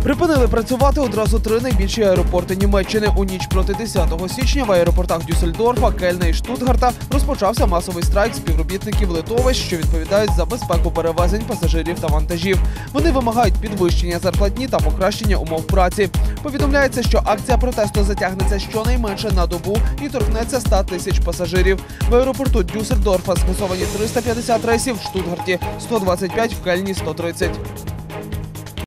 Припинили працювати одразу 3 найбільші аеропорти Німеччини. У ніч проти 10 січня в аеропортах Дюссельдорфа, Кельна і Штутгарта розпочався масовий страйк співробітників литовищ, що відповідають за безпеку перевезень пасажирів та вантажів. Вони вимагають підвищення зарплатні та покращення умов праці. Повідомляється, що акція протесту затягнеться щонайменше на добу і торкнеться 100 тисяч пасажирів. В аеропорту Дюссельдорфа скасовані 350 рейсів, в Штутгарті – 125, в Кельні – 130.